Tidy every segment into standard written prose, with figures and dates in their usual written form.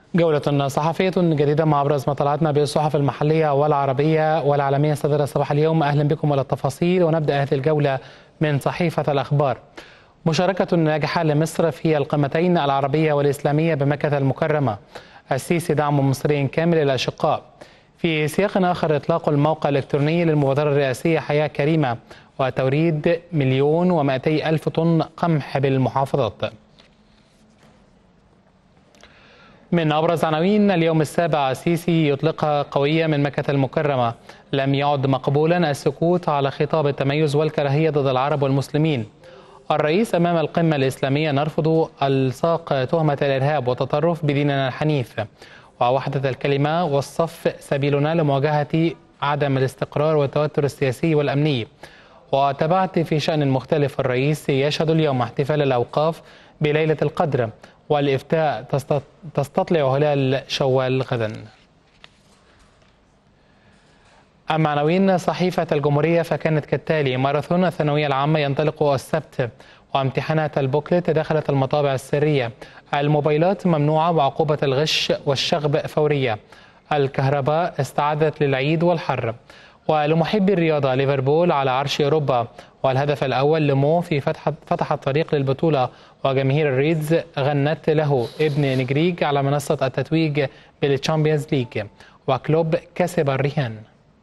جولة صحفية جديدة مع أبرز ما طلعتنا به الصحف المحلية والعربية والعالمية صدر صباح اليوم. أهلا بكم على التفاصيل، ونبدأ هذه الجولة من صحيفة الأخبار. مشاركة ناجحة لمصر في القمتين العربية والإسلامية بمكة المكرمة. السيسي دعم مصري كامل للأشقاء. في سياق آخر، إطلاق الموقع الإلكتروني للمبادرة الرئاسية حياة كريمة وتوريد 1,200,000 طن قمح بالمحافظات. من أبرز عناوين اليوم السابع، السيسي يطلقها قوية من مكة المكرمة. لم يعد مقبولا السكوت على خطاب التميز والكراهية ضد العرب والمسلمين. الرئيس أمام القمة الإسلامية: نرفض إلصاق تهمة الإرهاب والتطرف بديننا الحنيف. ووحدة الكلمة والصف سبيلنا لمواجهة عدم الاستقرار والتوتر السياسي والأمني. وتابعت في شأن مختلف، الرئيس يشهد اليوم احتفال الأوقاف بليلة القدر، والإفتاء تستطلع هلال شوال غدا. أما عناوين صحيفة الجمهورية فكانت كالتالي: ماراثون الثانوية العامة ينطلق السبت، وامتحانات البوكلت دخلت المطابع السرية. الموبايلات ممنوعة وعقوبة الغش والشغب فورية. الكهرباء استعدت للعيد والحر. ولمحبي الرياضة، ليفربول على عرش أوروبا، والهدف الأول لمو في فتح الطريق للبطولة. وجماهير الريدز غنت له. ابن نجريج على منصة التتويج بالتشامبيونز ليج. وكلوب كسب الرهان.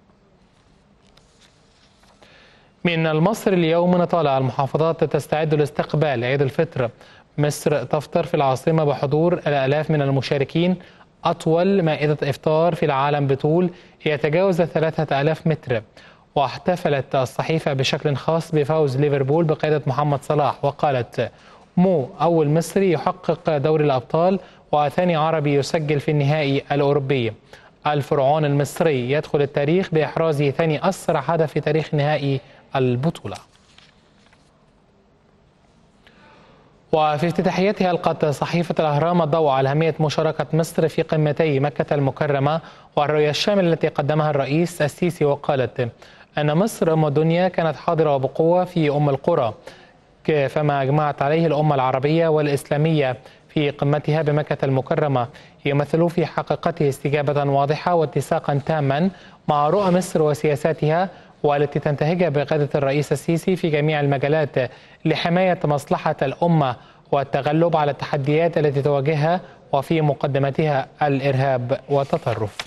من المصري اليوم نطالع: المحافظات تستعد لاستقبال عيد الفطر. مصر تفطر في العاصمة بحضور الآلاف من المشاركين. أطول مائدة إفطار في العالم بطول يتجاوز 3000 متر. واحتفلت الصحيفة بشكل خاص بفوز ليفربول بقيادة محمد صلاح، وقالت: مو أول مصري يحقق دوري الأبطال وثاني عربي يسجل في النهائي الأوروبي. الفرعون المصري يدخل التاريخ بإحرازه ثاني أسرع هدف في تاريخ نهائي البطولة. وفي افتتاحيتها ألقت صحيفة الأهرام الضوء على أهمية مشاركة مصر في قمتي مكة المكرمة والرؤية الشاملة التي قدمها الرئيس السيسي، وقالت أن مصر أم الدنيا كانت حاضرة وبقوة في أم القرى، فما أجمعت عليه الأمة العربية والإسلامية في قمتها بمكة المكرمة يمثل في حقيقته استجابة واضحة واتساقا تاما مع رؤى مصر وسياساتها، والتي تنتهجها بقيادة الرئيس السيسي في جميع المجالات لحماية مصلحة الأمة والتغلب على التحديات التي تواجهها، وفي مقدمتها الإرهاب والتطرف.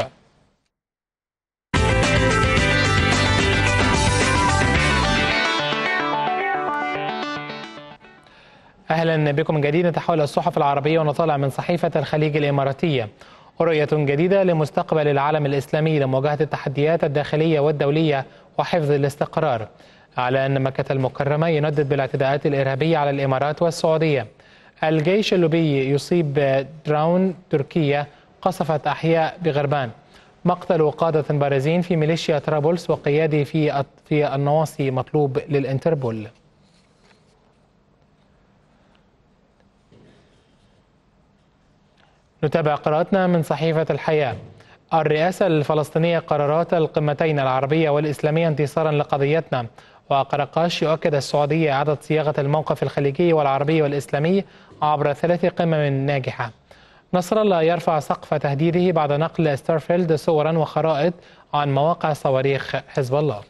أهلا بكم من جديد. نتحول الصحف العربية ونطالع من صحيفة الخليج الإماراتية: رؤية جديدة لمستقبل العالم الإسلامي لمواجهة التحديات الداخلية والدولية وحفظ الاستقرار. على أن مكة المكرمة يندد بالاعتداءات الإرهابية على الإمارات والسعودية. الجيش الليبي يصيب درون تركية قصفت أحياء بغربان. مقتل قادة بارزين في ميليشيا طرابلس وقيادي في النواصي مطلوب للإنتربول. نتابع قراءتنا من صحيفة الحياة: الرئاسة الفلسطينية قرارات القمتين العربية والإسلامية انتصارا لقضيتنا. وقرقاش يؤكد السعودية إعادة صياغة الموقف الخليجي والعربي والإسلامي عبر 3 قمم ناجحة. نصر الله يرفع سقف تهديده بعد نقل ستارفيلد صورا وخرائط عن مواقع صواريخ حزب الله.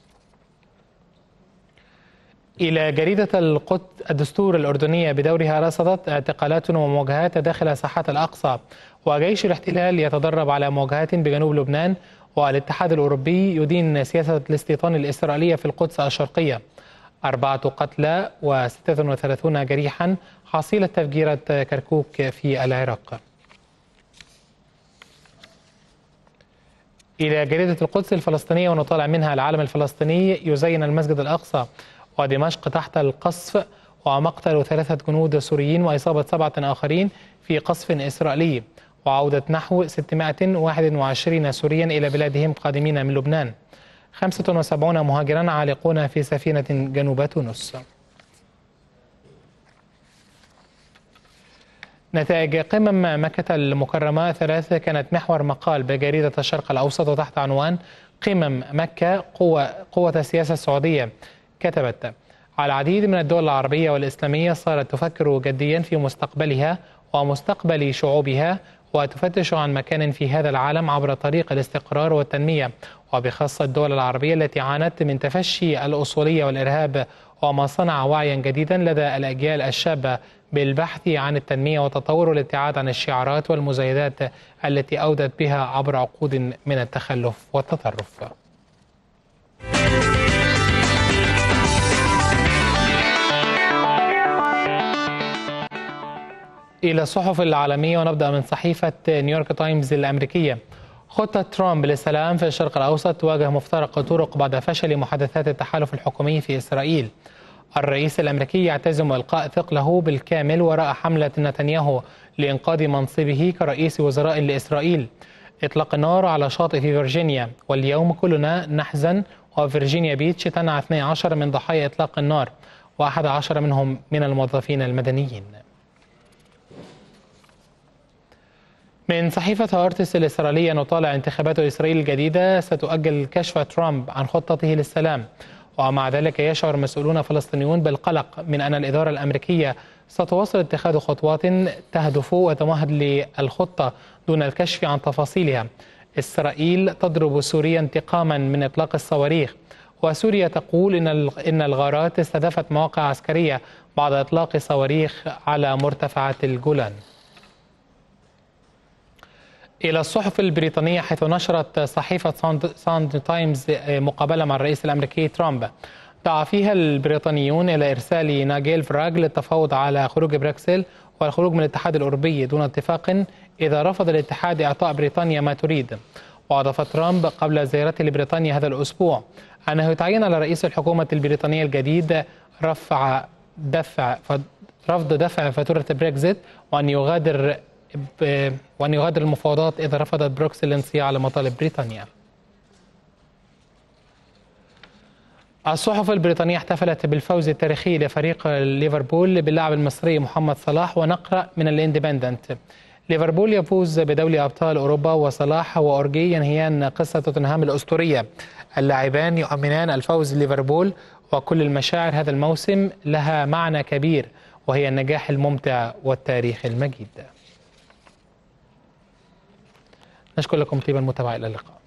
إلى جريدة الدستور الأردنية: بدورها رصدت اعتقالات ومواجهات داخل ساحات الأقصى. وجيش الاحتلال يتدرب على مواجهات بجنوب لبنان. والاتحاد الأوروبي يدين سياسة الاستيطان الإسرائيلية في القدس الشرقية. 4 قتلى و36 جريحا حصيلة تفجيرة كركوك في العراق. إلى جريدة القدس الفلسطينية ونطالع منها: العالم الفلسطيني يزين المسجد الأقصى. ودمشق تحت القصف، ومقتل 3 جنود سوريين وإصابة 7 آخرين في قصف إسرائيلي. وعودة نحو 621 سوريا إلى بلادهم قادمين من لبنان. 75 مهاجرا عالقون في سفينة جنوب تونس. نتائج قمم مكة المكرمة 3 كانت محور مقال بجريدة الشرق الأوسط وتحت عنوان: قمم مكة قوة السياسة السعودية. كتبت: العديد من الدول العربية والإسلامية صارت تفكر جديا في مستقبلها ومستقبل شعوبها وتفتش عن مكان في هذا العالم عبر طريق الاستقرار والتنمية، وبخاصة الدول العربية التي عانت من تفشي الأصولية والإرهاب، وما صنع وعيا جديدا لدى الأجيال الشابة بالبحث عن التنمية والتطور والابتعاد عن الشعارات والمزايدات التي أودت بها عبر عقود من التخلف والتطرف. إلى الصحف العالمية، ونبدأ من صحيفة نيويورك تايمز الأمريكية. خطة ترامب للسلام في الشرق الأوسط تواجه مفترق طرق بعد فشل محادثات التحالف الحكومي في إسرائيل. الرئيس الأمريكي يعتزم إلقاء ثقله بالكامل وراء حملة نتنياهو لإنقاذ منصبه كرئيس وزراء لإسرائيل. إطلاق النار على شاطئ في فيرجينيا، واليوم كلنا نحزن، وفيرجينيا بيتش تنعى 12 من ضحايا إطلاق النار، و11 منهم من الموظفين المدنيين. من صحيفة هارتس الإسرائيلية نطالع انتخابات إسرائيل الجديدة ستؤجل كشف ترامب عن خطته للسلام، ومع ذلك يشعر مسؤولون فلسطينيون بالقلق من أن الإدارة الأمريكية ستواصل اتخاذ خطوات تهدف وتمهد للخطة دون الكشف عن تفاصيلها. إسرائيل تضرب سوريا انتقاما من إطلاق الصواريخ، وسوريا تقول إن الغارات استهدفت مواقع عسكرية بعد إطلاق صواريخ على مرتفعات الجولان. إلى الصحف البريطانية، حيث نشرت صحيفة ساند تايمز مقابلة مع الرئيس الأمريكي ترامب دعا فيها البريطانيون إلى إرسال ناجيل فراغ للتفاوض على خروج بروكسل والخروج من الاتحاد الأوروبي دون اتفاق إذا رفض الاتحاد إعطاء بريطانيا ما تريد. وأضاف ترامب قبل زيارته لبريطانيا هذا الأسبوع أنه يتعين على رئيس الحكومة البريطانية الجديد رفض دفع فاتورة بريكزيت، وأن يغادر المفاوضات إذا رفضت بروكسل الانصياع لمطالب بريطانيا. الصحف البريطانية احتفلت بالفوز التاريخي لفريق ليفربول باللاعب المصري محمد صلاح، ونقرأ من الاندبندنت: ليفربول يفوز بدوري أبطال أوروبا، وصلاح وأورجي ينهيان قصة توتنهام الأسطورية. اللاعبان يؤمنان الفوز ليفربول، وكل المشاعر هذا الموسم لها معنى كبير، وهي النجاح الممتع والتاريخ المجيد. نشكر لكم طيب المتابعة، إلى اللقاء.